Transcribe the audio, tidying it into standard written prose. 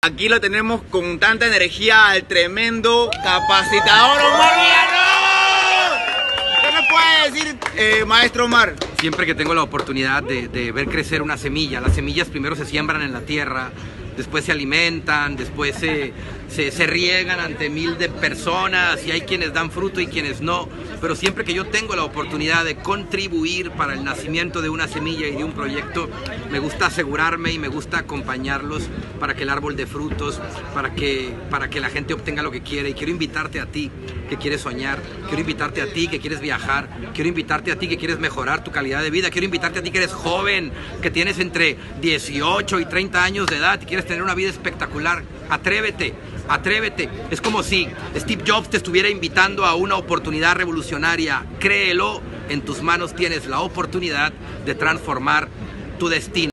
Aquí lo tenemos con tanta energía al tremendo capacitador Omar Villarroel. ¿Qué nos puede decir, maestro Omar? Siempre que tengo la oportunidad de ver crecer una semilla, las semillas primero se siembran en la tierra, después se alimentan, después se riegan ante mil de personas y hay quienes dan fruto y quienes no, pero siempre que yo tengo la oportunidad de contribuir para el nacimiento de una semilla y de un proyecto, me gusta asegurarme y me gusta acompañarlos para que el árbol dé frutos, para que la gente obtenga lo que quiere. Y quiero invitarte a ti que quieres soñar, quiero invitarte a ti que quieres viajar, quiero invitarte a ti que quieres mejorar tu calidad de vida, quiero invitarte a ti que eres joven, que tienes entre 18 y 30 años de edad y quieres tener una vida espectacular. Atrévete, atrévete. Es como si Steve Jobs te estuviera invitando a una oportunidad revolucionaria. Créelo, en tus manos tienes la oportunidad de transformar tu destino.